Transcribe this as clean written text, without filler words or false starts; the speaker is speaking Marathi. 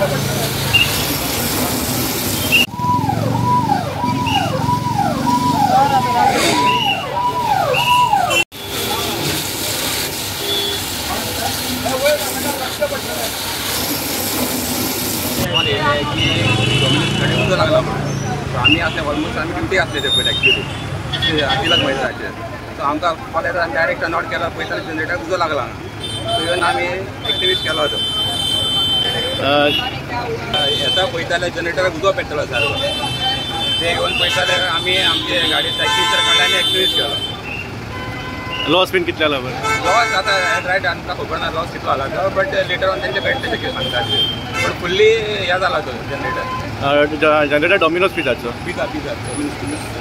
लागला आम्ही असल्या ऑलमोस्ट आम्ही ड्युटी असले ते पहिले ॲक्च्युली तिलाच माहीत राहायचे सो आमकां कॉलेज डायरेक्ट नॉट केला पयता जनरेटर उजो लागला सो इवन आम्ही एक्टिव्हिस्ट केलो होतो येता पळयताले जनरेटराक उजो पेटलो सारको ते येवन पळयताले आमी आमचे गाडी सायकलीचेर काडले आनी एक्टिव्हिस्ट केलो लॉस बीन कितले जाला बरं लॉस आता रायट आमकां खबर ना लॉस कितलो जाला तो बट लेटर ऑन तेंचे भेटले ते सांगतात पण फुल्ली हे जाला तो जनरेटर जनरेटर डॉमिनोज पिझ्झाचो पिझ्झा